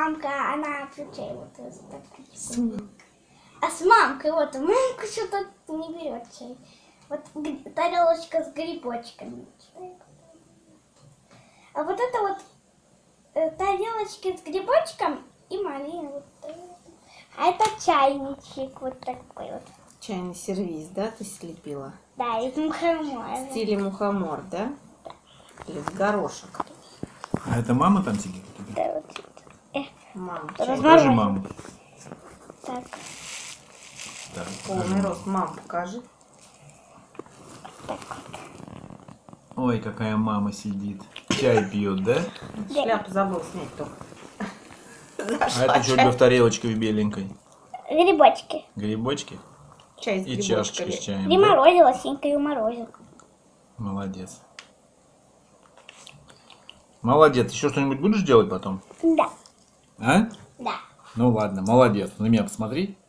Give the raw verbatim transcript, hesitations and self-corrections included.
мамка, она чай вот так. А с мамкой, вот, мамка что-то не берет чай. Вот тарелочка с грибочками. А вот это вот э, тарелочки с грибочком и малина. Вот, а это чайничек вот такой вот. Чайный сервиз, да, ты слепила? Да, из мухомора. В стиле мухомор, да? Да. Или в горошек. А это мама там сидит? Да, вот. Э, Мама. Покажи маму. Так. Так, Полный рост. Мам, покажи. Так. Ой, какая мама сидит. Чай пьет, да? Шляпу забыл снять только. А это что у тебя в тарелочке беленькой? Грибочки. Грибочки? Чай с И чашечка с грибочками. чаем. И да? морозила, синька уморозил. Молодец. Молодец. Еще что-нибудь будешь делать потом? Да. А? Да. Ну ладно, молодец. На меня посмотри.